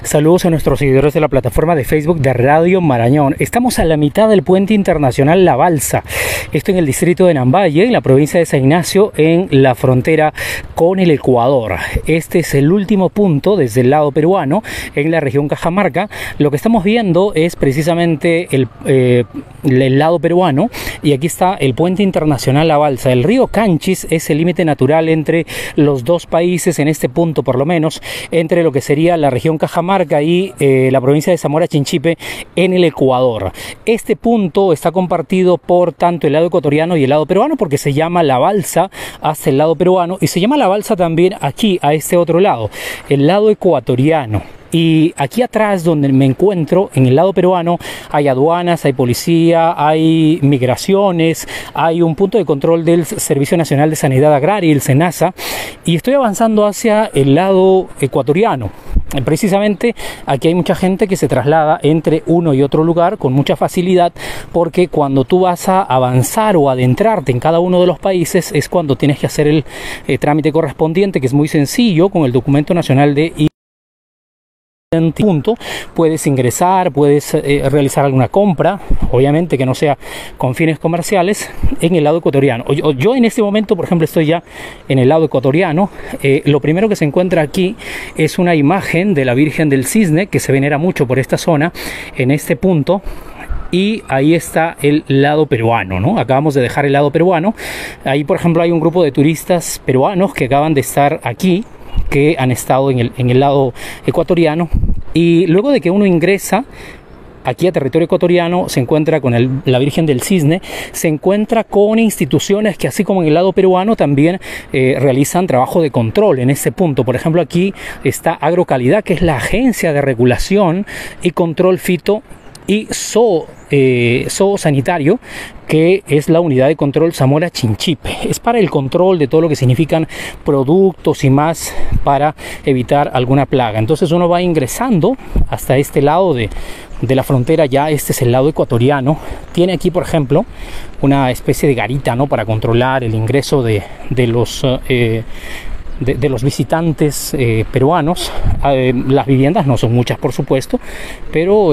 Saludos a nuestros seguidores de la plataforma de Facebook de Radio Marañón. Estamos a la mitad del puente internacional La Balsa. Esto en el distrito de Nambaye, en la provincia de San Ignacio, en la frontera con el Ecuador. Este es el último punto desde el lado peruano, en la región Cajamarca. Lo que estamos viendo es precisamente el lado peruano, y aquí está el puente internacional La Balsa. El río Canchis es el límite natural entre los dos países, en este punto por lo menos, entre lo que sería la región Cajamarca y la provincia de Zamora Chinchipe en el Ecuador. Este punto está compartido por tanto el lado ecuatoriano y el lado peruano, porque se llama La Balsa hacia el lado peruano y se llama La Balsa también aquí a este otro lado, el lado ecuatoriano. Y aquí atrás, donde me encuentro, en el lado peruano, hay aduanas, hay policía, hay migraciones, hay un punto de control del Servicio Nacional de Sanidad Agraria, el SENASA, y estoy avanzando hacia el lado ecuatoriano. Precisamente aquí hay mucha gente que se traslada entre uno y otro lugar con mucha facilidad, porque cuando tú vas a avanzar o adentrarte en cada uno de los países es cuando tienes que hacer el trámite correspondiente, que es muy sencillo, con el documento nacional de punto. Puedes ingresar, puedes realizar alguna compra, obviamente que no sea con fines comerciales, en el lado ecuatoriano. Yo en este momento, por ejemplo, estoy ya en el lado ecuatoriano. Lo primero que se encuentra aquí es una imagen de la Virgen del Cisne, que se venera mucho por esta zona, en este punto. Y ahí está el lado peruano, ¿no? Acabamos de dejar el lado peruano. Ahí, por ejemplo, hay un grupo de turistas peruanos que acaban de estar aquí, que han estado en el lado ecuatoriano, y luego de que uno ingresa aquí a territorio ecuatoriano, se encuentra con la Virgen del Cisne, se encuentra con instituciones que, así como en el lado peruano, también realizan trabajo de control en ese punto. Por ejemplo, aquí está Agrocalidad, que es la agencia de regulación y control fito y zoosanitario, que es la unidad de control Zamora Chinchipe. Es para el control de todo lo que significan productos y más, para evitar alguna plaga. Entonces uno va ingresando hasta este lado de la frontera. Ya este es el lado ecuatoriano. Tiene aquí, por ejemplo, una especie de garita, ¿no?, para controlar el ingreso de los visitantes peruanos. Las viviendas no son muchas, por supuesto, pero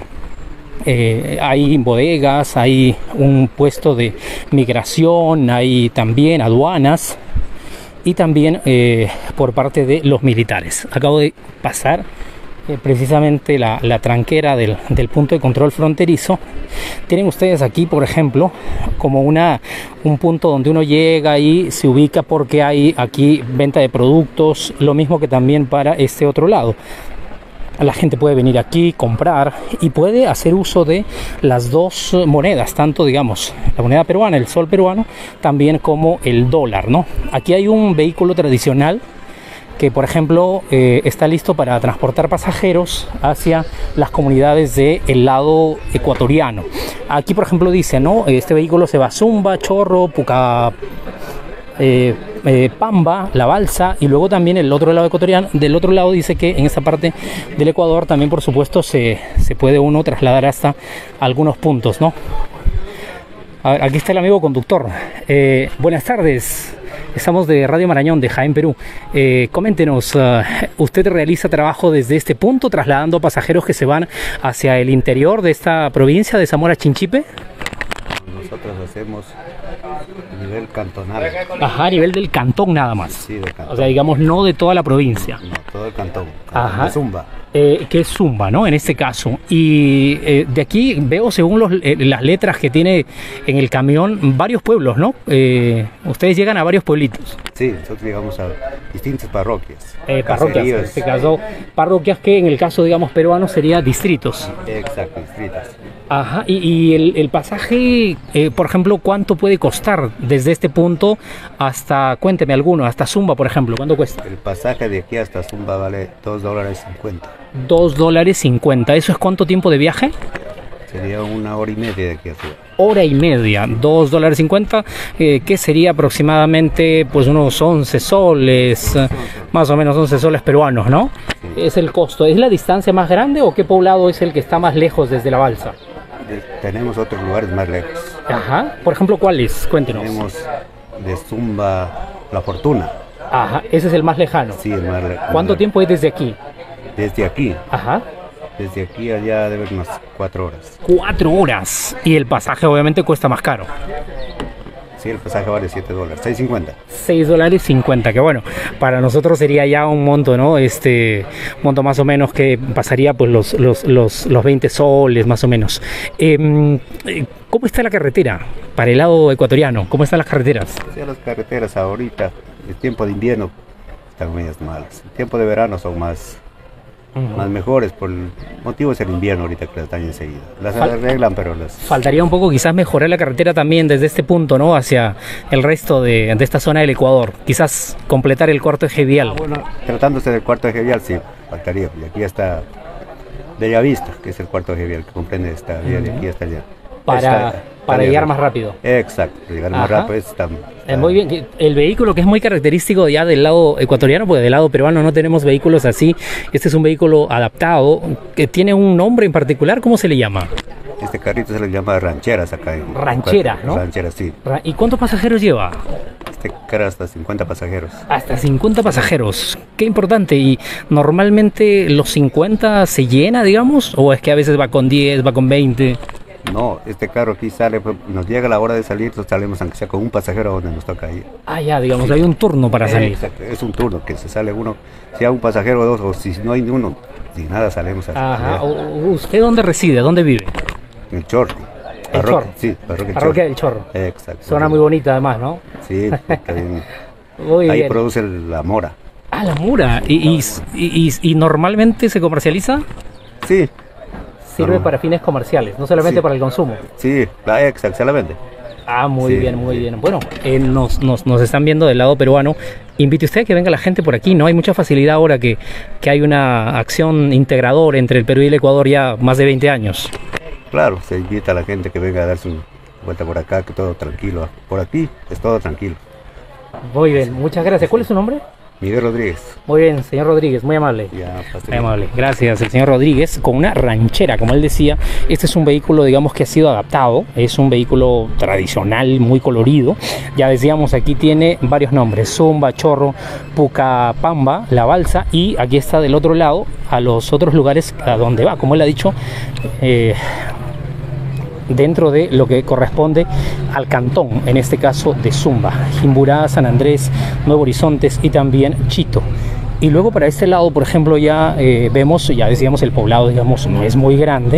hay bodegas, hay un puesto de migración, hay también aduanas, y también por parte de los militares. Acabo de pasar precisamente la tranquera del punto de control fronterizo. Tienen ustedes aquí, por ejemplo, como un punto donde uno llega y se ubica, porque hay aquí venta de productos, lo mismo que también para este otro lado. La gente puede venir aquí, comprar, y puede hacer uso de las dos monedas, tanto, digamos, la moneda peruana, el sol peruano, también como el dólar, ¿no? Aquí hay un vehículo tradicional que, por ejemplo, está listo para transportar pasajeros hacia las comunidades del lado ecuatoriano. Aquí, por ejemplo, dice, ¿no?, este vehículo se va a Zumba, Chorro, Pamba, La Balsa, y luego también el otro lado ecuatoriano. Del otro lado dice que en esta parte del Ecuador también, por supuesto, se puede uno trasladar hasta algunos puntos, ¿no? A ver, aquí está el amigo conductor. Buenas tardes. Estamos de Radio Marañón, de Jaén, Perú. Coméntenos, ¿usted realiza trabajo desde este punto, trasladando pasajeros que se van hacia el interior de esta provincia de Zamora Chinchipe? Nosotros hacemos a nivel cantonal. Ajá, a nivel del cantón nada más. Sí, del cantón. O sea, digamos, no de toda la provincia. No, todo el cantón. Ajá. De Zumba. Que es Zumba, ¿no?, en este caso. Y de aquí veo, según las letras que tiene en el camión, varios pueblos, ¿no? Ustedes llegan a varios pueblitos. Sí, nosotros llegamos a distintas parroquias. Parroquias, en este caso, parroquias que en el caso, digamos, peruano sería distritos. Exacto, distritos. Ajá, y el pasaje, por ejemplo, ¿cuánto puede costar desde este punto hasta, cuénteme alguno, hasta Zumba, por ejemplo? ¿Cuánto cuesta? El pasaje de aquí hasta Zumba vale $2.50. $2.50. ¿Eso es cuánto tiempo de viaje? Sería 1 hora y media de aquí hacia. Hora y media, $2.50, que sería aproximadamente pues unos 11 soles, más o menos 11 soles peruanos, ¿no? Sí. Es el costo. ¿Es la distancia más grande o qué poblado es el que está más lejos desde La Balsa? Tenemos otros lugares más lejos. Ajá, por ejemplo, ¿cuáles? Cuéntenos. Tenemos de Zumba La Fortuna. Ajá, ese es el más lejano. Sí, el más lejano. ¿Cuánto tiempo es desde aquí? Desde aquí. Ajá. Desde aquí allá debe ser unas 4 horas. 4 horas. Y el pasaje obviamente cuesta más caro. Sí, el pasaje vale $7, 6.50. $6.50, que bueno, para nosotros sería ya un monto, ¿no? Monto más o menos que pasaría pues los 20 soles más o menos. ¿Cómo está la carretera para el lado ecuatoriano? ¿Cómo están las carreteras? Sí, las carreteras ahorita, el tiempo de invierno están medias malas. El tiempo de verano son más mejores, por el motivo es el invierno ahorita que las dañan enseguida. Las arreglan, pero las... Faltaría un poco quizás mejorar la carretera también desde este punto, ¿no? Hacia el resto de esta zona del Ecuador. Quizás completar el cuarto eje vial. Bueno, tratándose del cuarto eje vial, sí, faltaría. Y aquí está Bellavista, que es el cuarto eje vial que comprende esta vía de aquí hasta allá. Para llegar más rápido. Exacto, llegar más rápido está muy bien. El vehículo que es muy característico ya del lado ecuatoriano, porque del lado peruano no tenemos vehículos así. Este es un vehículo adaptado que tiene un nombre en particular. ¿Cómo se le llama? Este carrito se le llama rancheras acá. Ranchera, ¿no? Rancheras, sí. ¿Y cuántos pasajeros lleva? Este carro hasta 50 pasajeros. Hasta 50 pasajeros. Qué importante. ¿Y normalmente los 50 se llena, digamos? ¿O es que a veces va con 10, va con 20? No, este carro aquí sale, nos llega la hora de salir, nosotros salimos aunque sea con un pasajero donde nos toca ir. Ah, ya, digamos, hay un turno para salir. Exacto, es un turno que se sale uno, si hay un pasajero o dos, o si no hay ni uno, sin nada salimos a... Ajá. ¿Usted dónde reside? ¿Dónde vive? En el Chorro. El Chorro. Sí, Parroquia del Chorro. Exacto. Zona muy bonita además, ¿no? Sí, está bien. Muy ahí bien. produce la mora. Ah, la mora. ¿Y normalmente se comercializa? Sí. Sirve para fines comerciales, no solamente para el consumo. Sí, exacto, se la vende. Ah, muy bien, muy bien. Bueno, nos están viendo del lado peruano. Invite usted a que venga la gente por aquí, ¿no? Hay mucha facilidad ahora que hay una acción integradora entre el Perú y el Ecuador ya más de 20 años. Claro, se invita a la gente que venga a darse una vuelta por acá, que todo tranquilo. Por aquí es todo tranquilo. Muy bien, muchas gracias. ¿Cuál es su nombre? Miguel Rodríguez. Muy bien, señor Rodríguez, muy amable. Muy amable, gracias. El señor Rodríguez con una ranchera, como él decía. Este es un vehículo, digamos, que ha sido adaptado. Es un vehículo tradicional, muy colorido. Ya decíamos, aquí tiene varios nombres: Zumba, Chorro, Pucapamba, La Balsa. Y aquí está del otro lado, a los otros lugares a donde va, como él ha dicho, dentro de lo que corresponde al cantón, en este caso de Zumba, Jimburá, San Andrés, Nuevo Horizontes y también Chito. Y luego para este lado, por ejemplo, ya vemos, ya decíamos, el poblado, digamos, no es muy grande.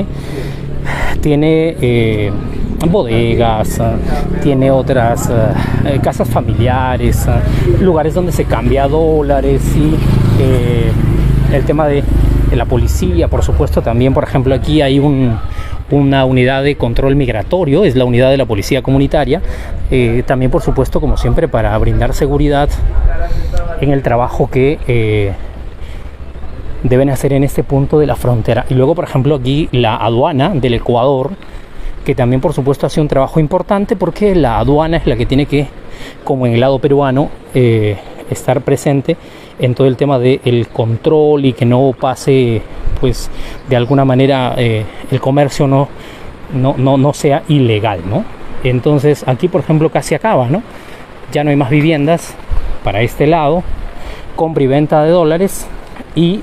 Tiene bodegas, tiene otras casas familiares, lugares donde se cambia dólares y el tema de la policía, por supuesto. También, por ejemplo, aquí hay una unidad de control migratorio, es la unidad de la policía comunitaria, también por supuesto, como siempre, para brindar seguridad en el trabajo que deben hacer en este punto de la frontera. Y luego, por ejemplo, aquí la aduana del Ecuador, que también por supuesto hace un trabajo importante, porque la aduana es la que tiene que, como en el lado peruano, estar presente en todo el tema del control y que no pase, pues de alguna manera el comercio no sea ilegal, ¿no? Entonces aquí, por ejemplo, casi acaba, ¿no? Ya no hay más viviendas para este lado, compra y venta de dólares, y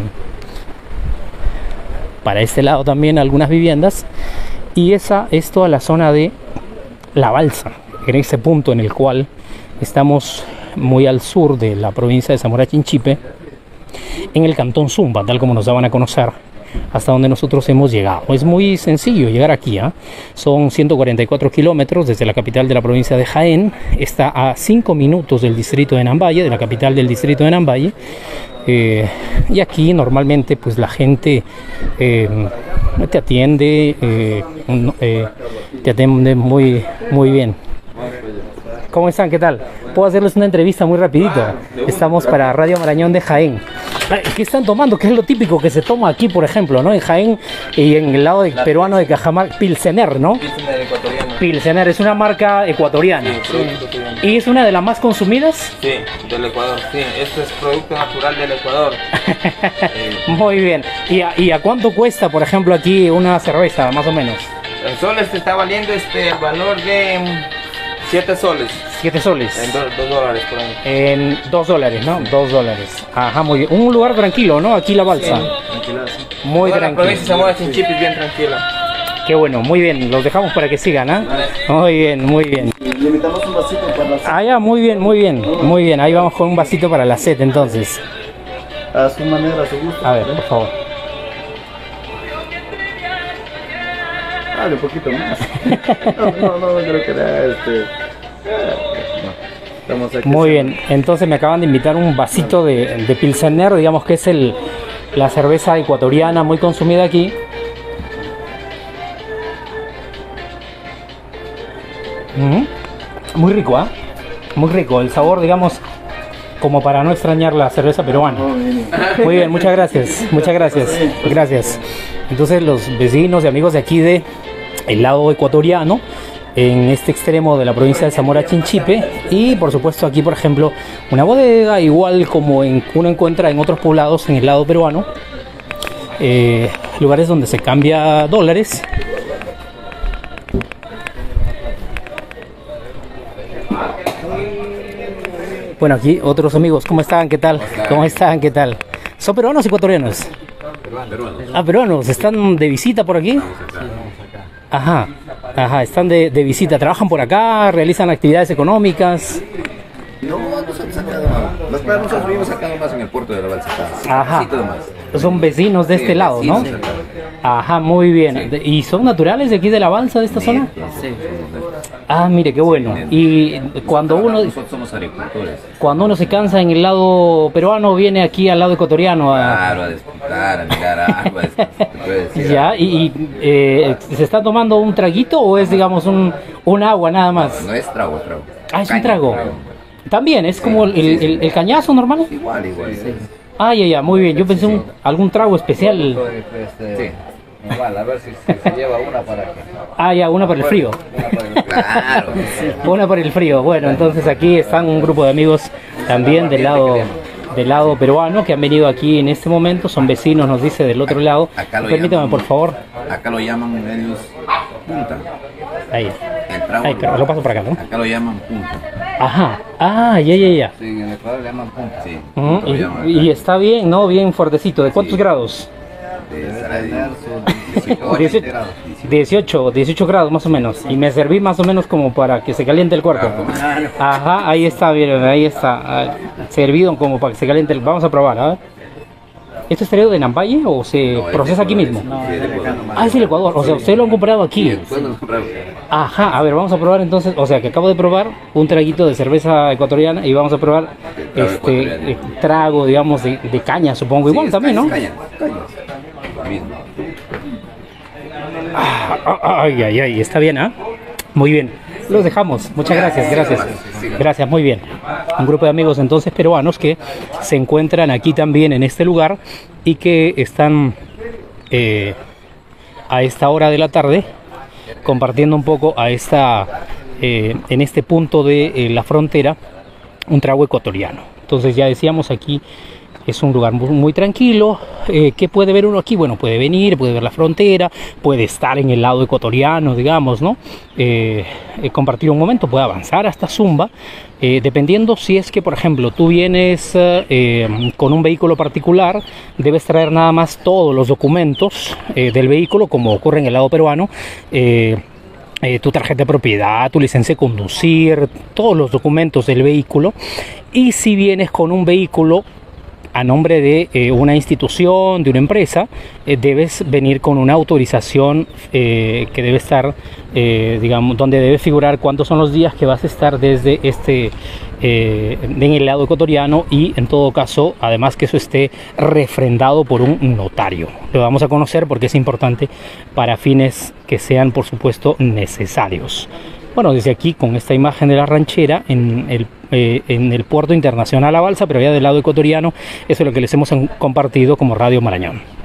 para este lado también algunas viviendas, y esa es toda la zona de La Balsa, en ese punto en el cual estamos muy al sur de la provincia de Zamora Chinchipe, en el cantón Zumba, tal como nos daban a conocer, hasta donde nosotros hemos llegado. Es muy sencillo llegar aquí, ¿eh? Son 144 kilómetros desde la capital de la provincia de Jaén. Está a 5 minutos del distrito de Nambaye, de la capital del distrito de Nambaye. Y aquí normalmente pues la gente te atiende muy, muy bien. ¿Cómo están? ¿Qué tal? Puedo hacerles una entrevista muy rapidito. Estamos para Radio Marañón de Jaén. ¿Qué están tomando? ¿Qué es lo típico que se toma aquí, por ejemplo, ¿no? En Jaén y en el lado peruano de Cajamarca? Pilsener, ¿no? Pilsener ecuatoriano. Pilsener es una marca ecuatoriana. Sí. ¿Y es una de las más consumidas? Sí, del Ecuador, sí. Esto es producto natural del Ecuador. Muy bien. ¿Y a cuánto cuesta, por ejemplo, aquí una cerveza, más o menos? El sol está valiendo el valor de 7 soles. 7 soles. En 2 dólares por ahí. En $2, ¿no? $2. Ajá, muy bien. Un lugar tranquilo, ¿no? Aquí la balsa. Tranquilo, sí. Muy Toda la tranquilo. provincia de Zamora Chinchipe es bien tranquila. Qué bueno, muy bien. Los dejamos para que sigan, ¿ah? Muy bien, muy bien. Le invitamos un vasito para la Ah, ya, muy bien, muy bien. Muy bien. Ahí vamos con un vasito para la sed, entonces. a su manera, a su gusto. A ver, por favor. Dale un poquito más. No creo que era Estamos aquí. Muy bien. Entonces me acaban de invitar un vasito de Pilsener, digamos que es la cerveza ecuatoriana muy consumida aquí. Muy rico, ¿ah? Muy rico. El sabor, digamos, como para no extrañar la cerveza peruana. Muy bien, muchas gracias. Muchas gracias. Gracias. Entonces los vecinos y amigos de aquí de el lado ecuatoriano, en este extremo de la provincia de Zamora Chinchipe, y por supuesto aquí, por ejemplo, una bodega, igual como uno encuentra en otros poblados en el lado peruano, lugares donde se cambia dólares. Bueno, aquí otros amigos, ¿cómo están? ¿Qué tal? ¿Cómo están? ¿Qué tal? ¿Son peruanos o ecuatorianos? Peruanos. Ah, peruanos. ¿Están de visita por aquí? Ajá, ajá, están de visita. ¿Trabajan por acá? ¿Realizan actividades económicas? No, nosotros acá nomás. Los peruanos nosotros vivimos acá nomás en el puerto de la Balsa. Ajá. Casito nomás. Son vecinos de este lado, ¿no? Sí, Ajá, muy bien. ¿Y son naturales de aquí de la Balsa, de esta zona? Sí. Ah, mire, qué bueno. Y cuando Nosotros somos agricultores. uno se cansa en el lado peruano, viene aquí al lado ecuatoriano a... Claro, a disfrutar, a mirar agua. Te puedo decir. Ya, ¿se está tomando un traguito o es, digamos, un agua nada más? No es trago. Ah, es un Caña, trago. También, es como el cañazo normal. Igual. Ah, ya, muy bien. Yo pensé algún trago especial. Sí. Igual, a ver si se lleva una para que. Ah, ya, una para el frío. Claro. Una para el frío. Bueno, entonces aquí están un grupo de amigos también del lado peruano que han venido aquí en este momento. Son vecinos, nos dice, del otro lado. Acá lo Permítame, llaman- por favor. Acá lo llaman ellos punta. Ahí. El trago. Ahí, lo paso para acá, ¿no? Acá lo llaman punta. Ajá. Ah, ya. Sí, en el Ecuador le llaman punta. Sí. Ujú, Lo llaman y está bien, ¿no? Bien fuertecito. ¿De cuántos Sí. grados? acá. De 18 grados más o menos. Y me serví más o menos como para que se caliente el cuerpo. Ajá, ahí está, bien, ahí está. Servido como para que se caliente el... Vamos a probar, a ver. ¿Esto es traído de Nambaye o se procesa aquí mismo? Ah, es el Ecuador. O sea, ustedes lo han comprado aquí. Ajá, a ver, vamos a probar entonces. O sea, que acabo de probar un traguito de cerveza ecuatoriana y vamos a probar trago, digamos, de caña, supongo. Igual también, ¿no? Caña. Ay, está bien, ¿ah? Muy bien. Los dejamos. Muchas gracias. Gracias, muy bien. Un grupo de amigos entonces peruanos que se encuentran aquí también en este lugar y que están a esta hora de la tarde compartiendo un poco en este punto de la frontera un trago ecuatoriano. Entonces ya decíamos, aquí es un lugar muy tranquilo. ¿Qué puede ver uno aquí? Bueno, puede venir, puede ver la frontera, puede estar en el lado ecuatoriano, digamos, ¿no? Compartir un momento, puede avanzar hasta Zumba, dependiendo si es que, por ejemplo, tú vienes con un vehículo particular, debes traer nada más todos los documentos del vehículo, como ocurre en el lado peruano. Tu tarjeta de propiedad, tu licencia de conducir, todos los documentos del vehículo. Y si vienes con un vehículo a nombre de una institución, de una empresa, debes venir con una autorización que debe estar, digamos, donde debe figurar cuántos son los días que vas a estar desde en el lado ecuatoriano, y en todo caso, además, que eso esté refrendado por un notario. Lo vamos a conocer porque es importante para fines que sean, por supuesto, necesarios. Bueno, desde aquí, con esta imagen de la ranchera en el puerto internacional La Balsa, pero ya del lado ecuatoriano, eso es lo que les hemos compartido como Radio Marañón.